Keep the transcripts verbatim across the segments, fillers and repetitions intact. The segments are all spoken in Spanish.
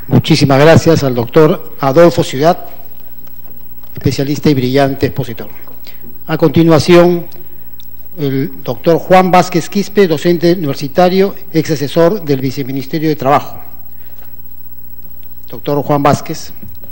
Muchísimas gracias al doctor Adolfo Ciudad, especialista y brillante expositor. A continuación, el doctor Juan Vázquez Quispe, docente universitario, ex asesor del Viceministerio de Trabajo. Doctor Juan Vázquez.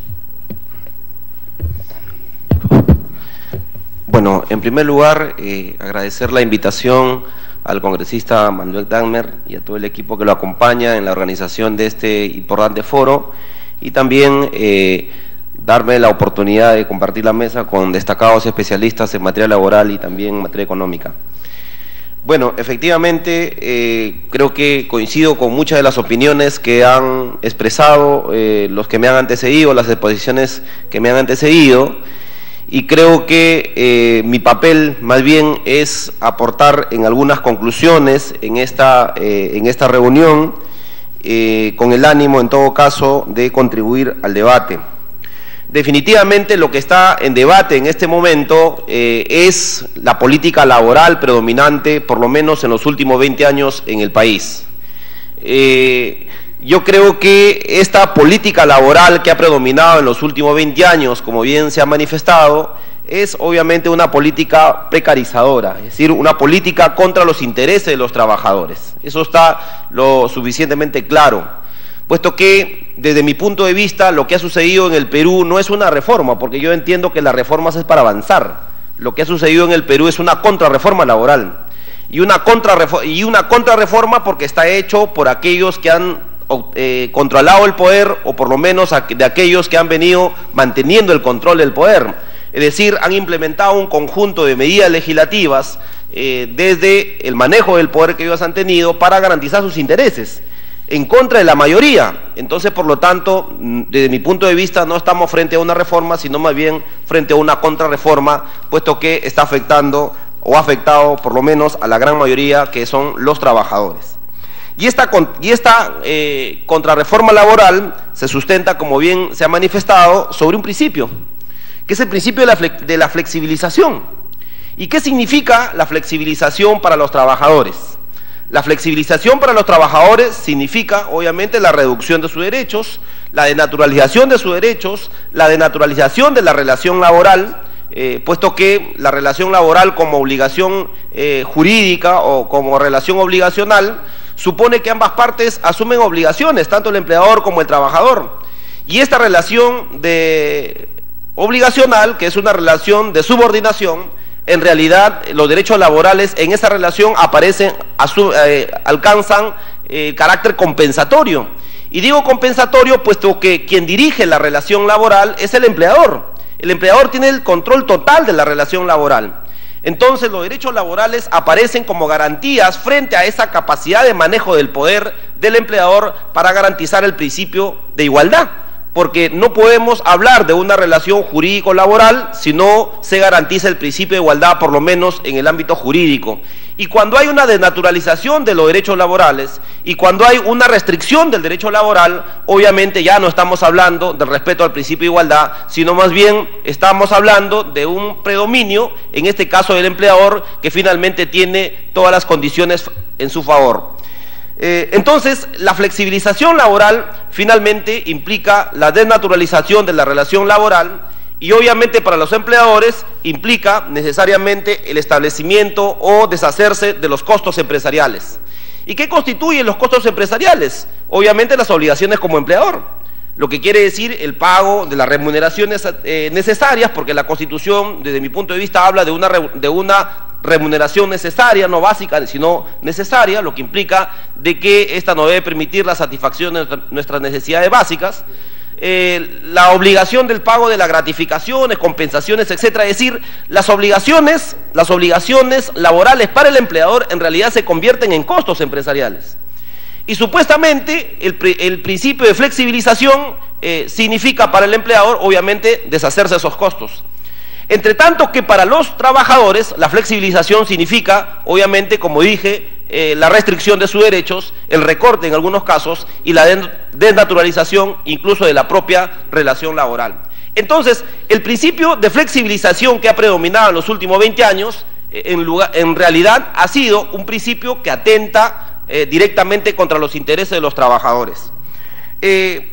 Bueno, en primer lugar, eh, agradecer la invitación al congresista Manuel Dagmer y a todo el equipo que lo acompaña en la organización de este importante foro, y también eh, darme la oportunidad de compartir la mesa con destacados especialistas en materia laboral y también en materia económica. Bueno, efectivamente, eh, creo que coincido con muchas de las opiniones que han expresado eh, los que me han antecedido, las exposiciones que me han antecedido, y creo que eh, mi papel más bien es aportar en algunas conclusiones en esta, eh, en esta reunión, eh, con el ánimo, en todo caso, de contribuir al debate. Definitivamente lo que está en debate en este momento eh, es la política laboral predominante, por lo menos en los últimos veinte años en el país. Eh, Yo creo que esta política laboral que ha predominado en los últimos veinte años, como bien se ha manifestado, es obviamente una política precarizadora, es decir, una política contra los intereses de los trabajadores. Eso está lo suficientemente claro, puesto que desde mi punto de vista lo que ha sucedido en el Perú no es una reforma, porque yo entiendo que las reformas es para avanzar. Lo que ha sucedido en el Perú es una contrarreforma laboral, y una contrarreforma, y una contrarreforma porque está hecho por aquellos que han Eh, controlado el poder, o por lo menos de aquellos que han venido manteniendo el control del poder. Es decir, han implementado un conjunto de medidas legislativas eh, desde el manejo del poder que ellos han tenido para garantizar sus intereses, en contra de la mayoría. Entonces, por lo tanto, desde mi punto de vista, no estamos frente a una reforma, sino más bien frente a una contrarreforma, puesto que está afectando, o ha afectado por lo menos a la gran mayoría, que son los trabajadores. Y esta, y esta eh, contrarreforma laboral se sustenta, como bien se ha manifestado, sobre un principio, que es el principio de la, de la flexibilización. ¿Y qué significa la flexibilización para los trabajadores? La flexibilización para los trabajadores significa, obviamente, la reducción de sus derechos, la denaturalización de sus derechos, la denaturalización de la relación laboral, eh, puesto que la relación laboral como obligación eh, jurídica o como relación obligacional supone que ambas partes asumen obligaciones, tanto el empleador como el trabajador. Y esta relación de obligacional, que es una relación de subordinación, en realidad los derechos laborales en esa relación aparecen, asu, eh, alcanzan eh, carácter compensatorio. Y digo compensatorio puesto que quien dirige la relación laboral es el empleador. El empleador tiene el control total de la relación laboral. Entonces los derechos laborales aparecen como garantías frente a esa capacidad de manejo del poder del empleador para garantizar el principio de igualdad, porque no podemos hablar de una relación jurídico-laboral si no se garantiza el principio de igualdad, por lo menos en el ámbito jurídico. Y cuando hay una desnaturalización de los derechos laborales y cuando hay una restricción del derecho laboral, obviamente ya no estamos hablando del respeto al principio de igualdad, sino más bien estamos hablando de un predominio, en este caso del empleador, que finalmente tiene todas las condiciones en su favor. Eh, entonces, la flexibilización laboral finalmente implica la desnaturalización de la relación laboral, y obviamente para los empleadores implica necesariamente el establecimiento o deshacerse de los costos empresariales. ¿Y qué constituyen los costos empresariales? Obviamente las obligaciones como empleador, lo que quiere decir el pago de las remuneraciones eh, necesarias, porque la Constitución, desde mi punto de vista, habla de una, de una remuneración necesaria, no básica, sino necesaria, lo que implica de que esta no debe permitir la satisfacción de nuestras necesidades básicas. Eh, la obligación del pago de las gratificaciones, compensaciones, etcétera. Es decir, las obligaciones, las obligaciones laborales para el empleador en realidad se convierten en costos empresariales. Y supuestamente el, el principio de flexibilización eh, significa para el empleador, obviamente, deshacerse de esos costos. Entre tanto que para los trabajadores la flexibilización significa, obviamente, como dije, eh, la restricción de sus derechos, el recorte en algunos casos y la desnaturalización incluso de la propia relación laboral. Entonces, el principio de flexibilización que ha predominado en los últimos veinte años, eh, en, lugar, en realidad ha sido un principio que atenta eh, directamente contra los intereses de los trabajadores. Eh,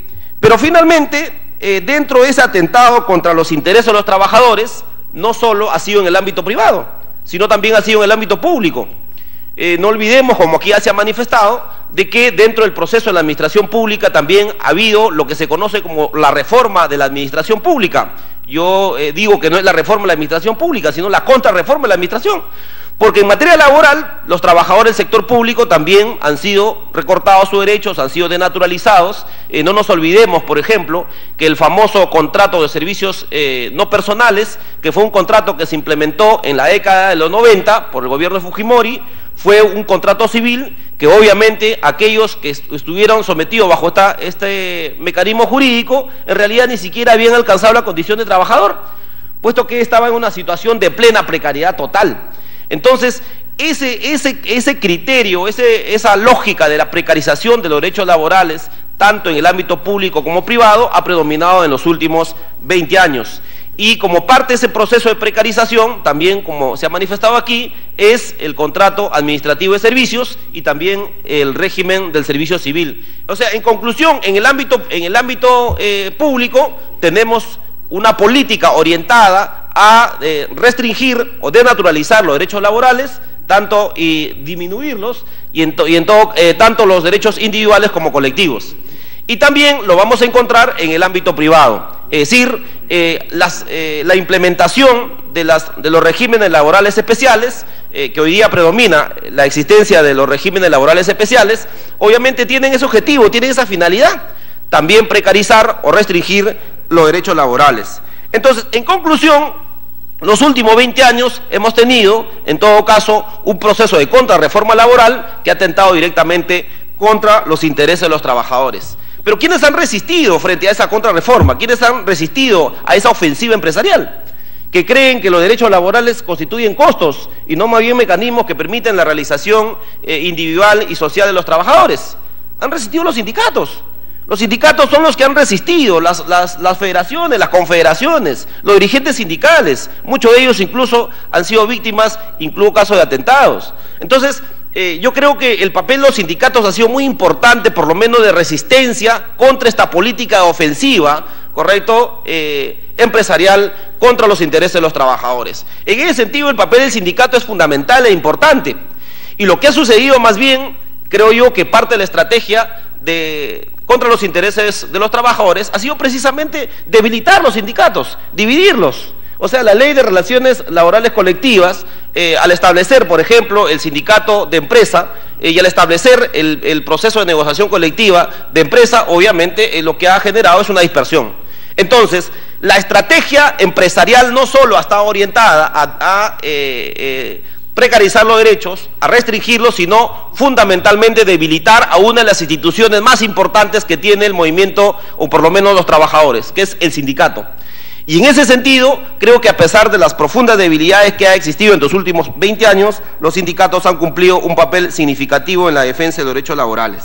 Pero finalmente, eh, dentro de ese atentado contra los intereses de los trabajadores, no solo ha sido en el ámbito privado, sino también ha sido en el ámbito público. Eh, no olvidemos, como aquí ya se ha manifestado, de que dentro del proceso de la administración pública también ha habido lo que se conoce como la reforma de la administración pública. Yo eh, digo que no es la reforma de la administración pública, sino la contrarreforma de la administración. Porque en materia laboral, los trabajadores del sector público también han sido recortados sus derechos, han sido denaturalizados. Eh, no nos olvidemos, por ejemplo, que el famoso contrato de servicios eh, no personales, que fue un contrato que se implementó en la década de los noventa por el gobierno de Fujimori, fue un contrato civil que obviamente aquellos que est estuvieron sometidos bajo esta, este mecanismo jurídico, en realidad ni siquiera habían alcanzado la condición de trabajador, puesto que estaba en una situación de plena precariedad total. Entonces, ese, ese, ese criterio, ese, esa lógica de la precarización de los derechos laborales, tanto en el ámbito público como privado, ha predominado en los últimos veinte años. Y como parte de ese proceso de precarización, también como se ha manifestado aquí, es el contrato administrativo de servicios y también el régimen del servicio civil. O sea, en conclusión, en el ámbito, en el ámbito eh, público tenemos una política orientada a eh, restringir o denaturalizar los derechos laborales, tanto y disminuirlos, y en, to, y en todo, eh, tanto los derechos individuales como colectivos. Y también lo vamos a encontrar en el ámbito privado, es decir, eh, las, eh, la implementación de, las, de los regímenes laborales especiales, eh, que hoy día predomina la existencia de los regímenes laborales especiales, obviamente tienen ese objetivo, tienen esa finalidad, también precarizar o restringir los derechos laborales. Entonces, en conclusión, los últimos veinte años hemos tenido, en todo caso, un proceso de contrarreforma laboral que ha atentado directamente contra los intereses de los trabajadores. Pero ¿quiénes han resistido frente a esa contrarreforma? ¿Quiénes han resistido a esa ofensiva empresarial? Que creen que los derechos laborales constituyen costos y no más bien mecanismos que permiten la realización eh, individual y social de los trabajadores. Han resistido los sindicatos. Los sindicatos son los que han resistido, las, las, las federaciones, las confederaciones, los dirigentes sindicales, muchos de ellos incluso han sido víctimas, incluso casos de atentados. Entonces, eh, yo creo que el papel de los sindicatos ha sido muy importante, por lo menos de resistencia contra esta política ofensiva, correcto, eh, empresarial, contra los intereses de los trabajadores. En ese sentido, el papel del sindicato es fundamental e importante. Y lo que ha sucedido más bien, creo yo que parte de la estrategia de contra los intereses de los trabajadores ha sido precisamente debilitar los sindicatos, dividirlos. O sea, la ley de relaciones laborales colectivas, eh, al establecer, por ejemplo, el sindicato de empresa eh, y al establecer el, el proceso de negociación colectiva de empresa, obviamente eh, lo que ha generado es una dispersión. Entonces, la estrategia empresarial no solo ha estado orientada a, a eh, eh, precarizar los derechos, a restringirlos, sino fundamentalmente debilitar a una de las instituciones más importantes que tiene el movimiento, o por lo menos los trabajadores, que es el sindicato. Y en ese sentido, creo que a pesar de las profundas debilidades que ha existido en los últimos veinte años, los sindicatos han cumplido un papel significativo en la defensa de los derechos laborales.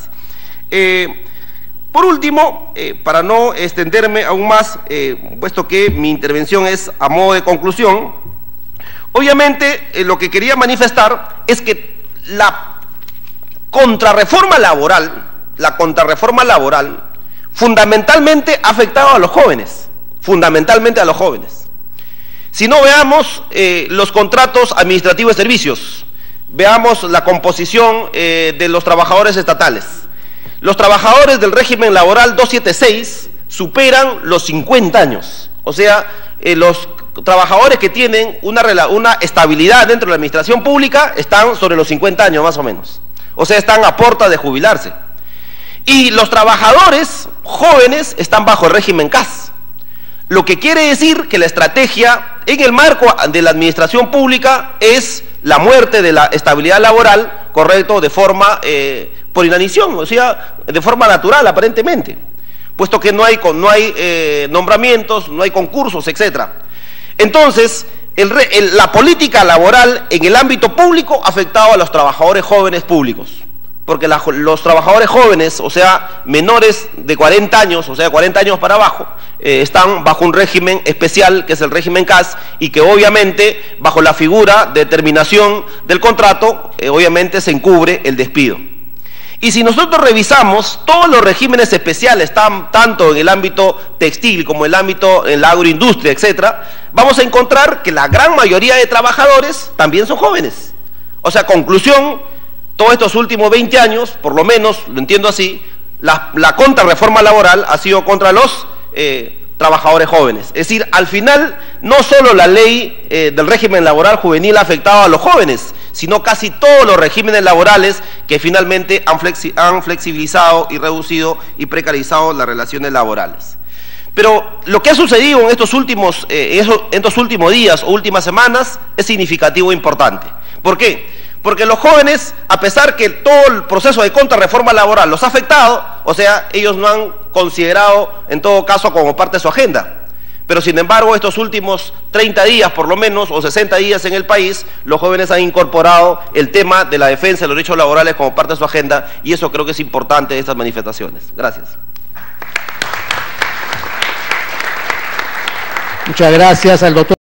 Eh, por último, eh, para no extenderme aún más, eh, puesto que mi intervención es a modo de conclusión, obviamente, eh, lo que quería manifestar es que la contrarreforma laboral, la contrarreforma laboral, fundamentalmente ha afectado a los jóvenes, fundamentalmente a los jóvenes. Si no, veamos eh, los contratos administrativos de servicios, veamos la composición eh, de los trabajadores estatales. Los trabajadores del régimen laboral doscientos setenta y seis superan los cincuenta años, o sea, eh, los trabajadores que tienen una, una estabilidad dentro de la administración pública están sobre los cincuenta años más o menos, o sea, están a puerta de jubilarse. Y los trabajadores jóvenes están bajo el régimen C A S, lo que quiere decir que la estrategia en el marco de la administración pública es la muerte de la estabilidad laboral, correcto, de forma, eh, por inanición, o sea, de forma natural aparentemente, puesto que no hay, no hay eh, nombramientos, no hay concursos, etcétera. Entonces, el, el, la política laboral en el ámbito público ha afectado a los trabajadores jóvenes públicos, porque la, los trabajadores jóvenes, o sea, menores de cuarenta años, o sea, cuarenta años para abajo, eh, están bajo un régimen especial, que es el régimen C A S, y que obviamente, bajo la figura de terminación del contrato, eh, obviamente se encubre el despido. Y si nosotros revisamos todos los regímenes especiales, tan, tanto en el ámbito textil como en el ámbito en la agroindustria, etcétera, vamos a encontrar que la gran mayoría de trabajadores también son jóvenes. O sea, conclusión, todos estos últimos veinte años, por lo menos, lo entiendo así, la, la contrarreforma laboral ha sido contra los eh, trabajadores jóvenes. Es decir, al final, no solo la ley eh, del régimen laboral juvenil ha afectado a los jóvenes, sino casi todos los regímenes laborales que finalmente han, flexi han flexibilizado y reducido y precarizado las relaciones laborales. Pero lo que ha sucedido en estos últimos, eh, en estos últimos días o últimas semanas es significativo e importante. ¿Por qué? Porque los jóvenes, a pesar que todo el proceso de contrarreforma laboral los ha afectado, o sea, ellos no han considerado en todo caso como parte de su agenda. Pero sin embargo, estos últimos treinta días por lo menos, o sesenta días en el país, los jóvenes han incorporado el tema de la defensa de los derechos laborales como parte de su agenda, y eso creo que es importante de estas manifestaciones. Gracias. Muchas gracias al doctor.